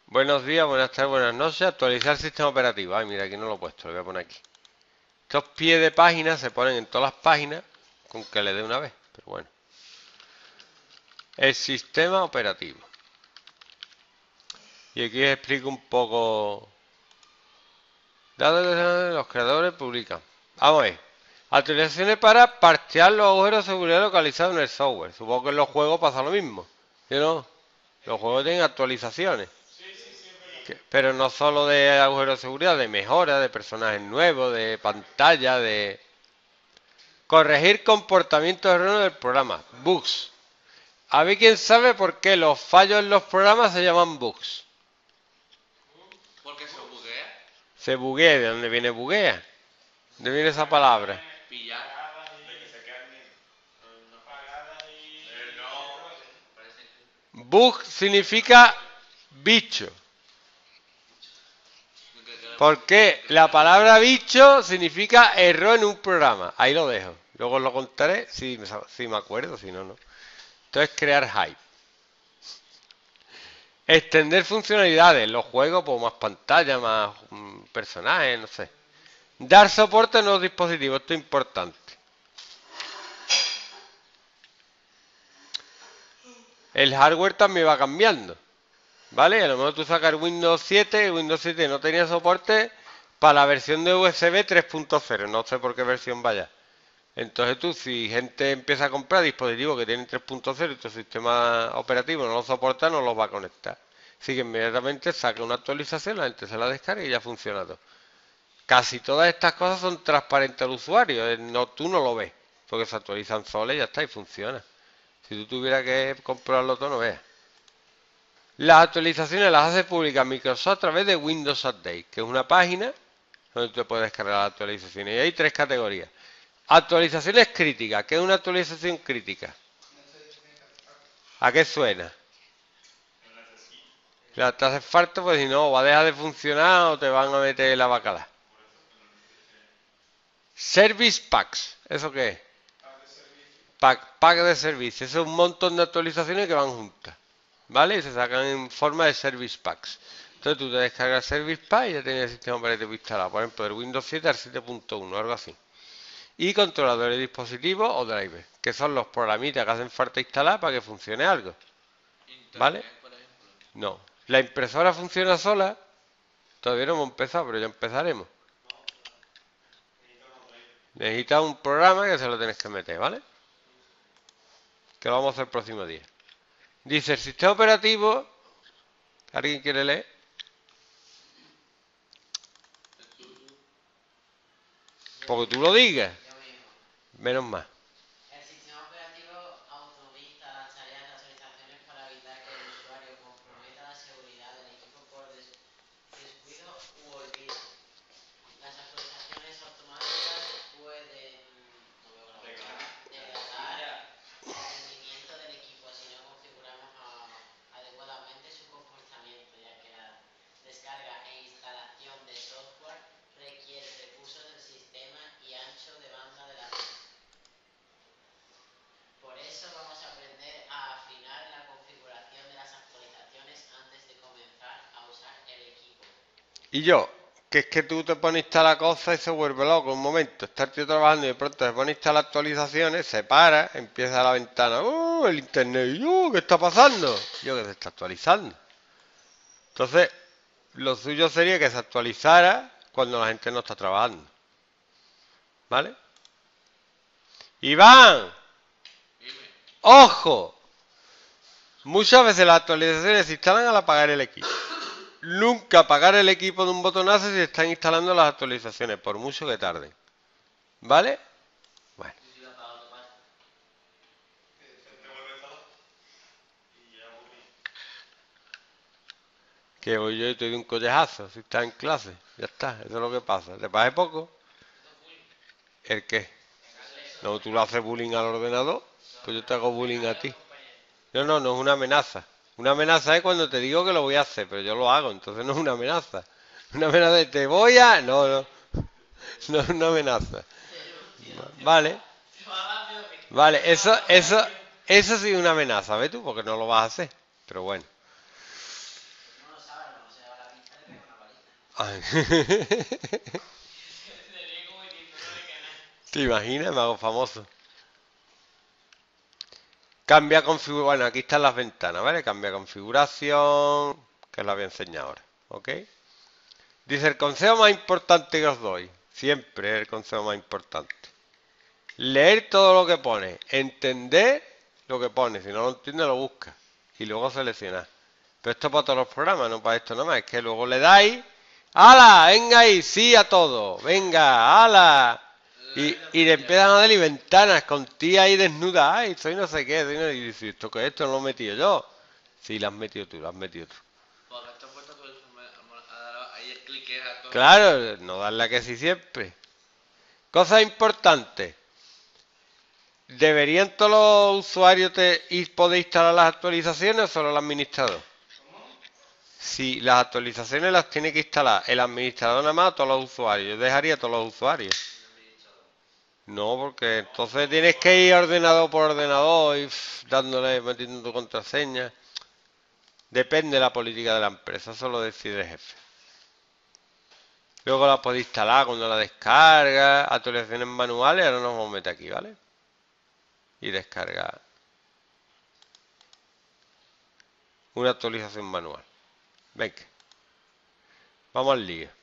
Buenos días, buenas tardes, buenas noches. Actualizar el sistema operativo. Ay, mira, aquí no lo he puesto, lo voy a poner aquí. Estos pies de página se ponen en todas las páginas con que le dé una vez. Pero bueno. El sistema operativo. Y aquí os explico un poco. Datos que los creadores publican. Vamos a ver. Actualizaciones para parchear los agujeros de seguridad localizados en el software. Supongo que en los juegos pasa lo mismo. ¿Sí o no? Los juegos tienen actualizaciones. Pero no solo de agujeros de seguridad, de mejora, de personajes nuevos, de pantalla, de corregir comportamientos erróneos del programa, bugs. A ver quién sabe por qué los fallos en los programas se llaman bugs. Porque se buguea. Se buguea, ¿de dónde viene buguea? ¿De dónde viene esa palabra? Pillar. Bug significa bicho. Porque la palabra bicho significa error en un programa. Ahí lo dejo. Luego os lo contaré si me acuerdo, si no, no. Entonces, crear hype. Extender funcionalidades. Los juegos, pues más pantalla, más personajes, no sé. Dar soporte a nuevos dispositivos. Esto es importante. El hardware también va cambiando. ¿Vale? A lo mejor tú sacas Windows 7 y Windows 7 no tenía soporte para la versión de USB 3.0. No sé por qué versión vaya. Entonces tú, si gente empieza a comprar dispositivos que tienen 3.0 y tu sistema operativo no los soporta, no los va a conectar. Así que inmediatamente saca una actualización, la gente se la descarga y ya funciona todo. Casi todas estas cosas son transparentes al usuario. No, tú no lo ves, porque se actualizan solas y ya está, y funciona. Si tú tuvieras que comprobarlo todo, no veas. Las actualizaciones las hace públicas Microsoft a través de Windows Update, que es una página donde tú puedes descargar las actualizaciones. Y hay tres categorías. Actualizaciones críticas. ¿Qué es una actualización crítica? ¿A qué suena? Ya te hace falta, pues si no, va a dejar de funcionar o te van a meter la bacala. Service Packs. ¿Eso qué es? Pack de servicio. Eso es un montón de actualizaciones que van juntas. ¿Vale? Y se sacan en forma de Service Packs. Entonces tú te descargas Service Pack y ya tienes el sistema operativo instalado. Por ejemplo, del Windows 7 al 7.1, algo así. Y controladores de dispositivos o drivers, que son los programitas que hacen falta instalar para que funcione algo. ¿Vale? No. La impresora funciona sola. Todavía no hemos empezado, pero ya empezaremos. Necesitas un programa que se lo tienes que meter, ¿vale? Que lo vamos a hacer el próximo día. Dice el sistema operativo. ¿Alguien quiere leer? Porque tú lo digas. Menos mal. El sistema operativo automatiza las tareas de actualizaciones para evitar que el usuario comprometa la seguridad del equipo por descuido u olvido. Las actualizaciones automáticas pueden degradar el rendimiento del equipo si no configuramos adecuadamente su comportamiento, ya que la descarga e instalación de software requiere recursos del sistema y ancho de banda de la red. Por eso vamos a aprender a afinar la configuración de las actualizaciones antes de comenzar a usar el equipo. Y yo, que es que tú te pones a instalar cosas y se vuelve loco un momento. Estar tío trabajando y de pronto se pone a instalar actualizaciones, se para, empieza la ventana, el internet, ¿qué está pasando? Yo que se está actualizando. Entonces, lo suyo sería que se actualizara cuando la gente no está trabajando. ¿Vale? Iván, ojo. Muchas veces las actualizaciones se instalan al apagar el equipo. Nunca apagar el equipo de un botonazo si se están instalando las actualizaciones, por mucho que tarden. ¿Vale? Bueno. Que hoy yo te doy un collejazo si estás en clase. Ya está, eso es lo que pasa. ¿Te pase poco? ¿El qué? No, tú le haces bullying al ordenador, pues yo te hago bullying a ti. No, no, no es una amenaza. Una amenaza es cuando te digo que lo voy a hacer, pero yo lo hago, entonces no es una amenaza. Una amenaza de te voy a... No, no. No es una amenaza. Vale. Vale, eso sí es una amenaza, ¿ves tú? Porque no lo vas a hacer. Pero bueno. Ay. Se ríe como diciendo no de canal. ¿Te imaginas? Me hago famoso. Cambia configuración. Bueno, aquí están las ventanas, ¿vale? Cambia configuración, que os la voy a enseñar ahora, ¿ok? Dice, el consejo más importante que os doy, siempre es el consejo más importante. Leer todo lo que pone, entender lo que pone, si no lo entiende lo busca y luego seleccionar. Pero esto para todos los programas, no para esto nomás, es que luego le dais, ¡hala! Venga ahí, sí a todo, venga, ¡hala! Y le empiezan a dar ventanas con tía ahí desnuda, ¡ay! Soy no sé qué, y dice, ¿esto qué es? Esto no lo he metido yo. Sí, lo has metido tú, lo has metido tú. Porque esto puesto tú a dar ahí el clic es a todo. Claro, no darle a que sí siempre. Cosas importantes. ¿Deberían todos los usuarios poder instalar las actualizaciones o solo el administrador? Si las actualizaciones las tiene que instalar el administrador nada más o todos los usuarios. Yo dejaría a todos los usuarios. No, porque entonces tienes que ir ordenador por ordenador y dándole, metiendo tu contraseña. Depende de la política de la empresa, eso lo decide el jefe. Luego la puedes instalar cuando la descarga, actualizaciones manuales, ahora nos vamos a meter aquí, ¿vale? Y descarga una actualización manual. Venga, vamos al lío.